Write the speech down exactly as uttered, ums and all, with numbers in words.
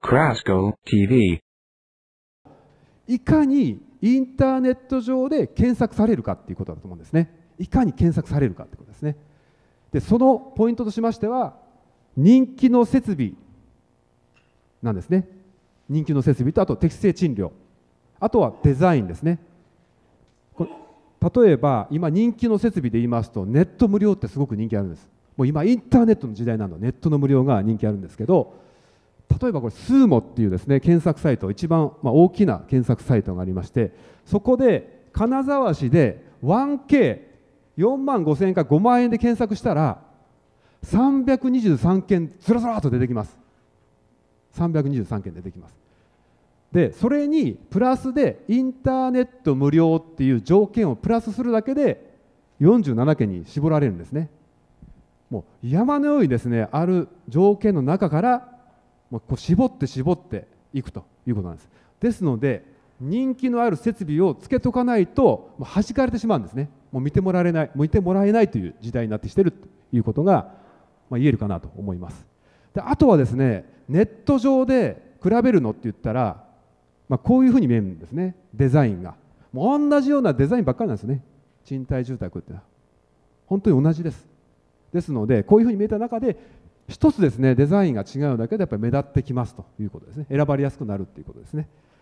クラスコ ティーブイ。 いかにインターネット上で検索されるかっていうことだと思うんですね。いかに検索されるかってことですね。で、そのポイントとしましては、人気の設備なんですね。人気の設備と、あと適正賃料、あとはデザインですね。これ例えば今人気の設備で言いますと、ネット無料ってすごく人気あるんです。もう今インターネットの時代なのでネットの無料が人気あるんですけど、例えばこれスーモっていうですね検索サイト、一番まあ大きな検索サイトがありまして、そこで金沢市で ワンケーよんまんごせんえんかごまんえんで検索したらさんびゃくにじゅうさんけんずらずらっと出てきます。さんびゃくにじゅうさんけん出てきます。でそれにプラスでインターネット無料っていう条件をプラスするだけでよんじゅうななけんに絞られるんですね。もう山のようにですねある条件の中からもうこう絞って絞っていくということなんです。ですので人気のある設備をつけとかないともう弾かれてしまうんですね。もう見てもらえない見てもらえないという時代になってきているということが、まあ、言えるかなと思います。であとはですねネット上で比べるのって言ったら、まあ、こういうふうに見えるんですね。デザインがもう同じようなデザインばっかりなんですね。賃貸住宅ってのは本当に同じです。ですのでこういうふうに見えた中で一つですねデザインが違うだけでやっぱり目立ってきますということですね。選ばれやすくなるということですね。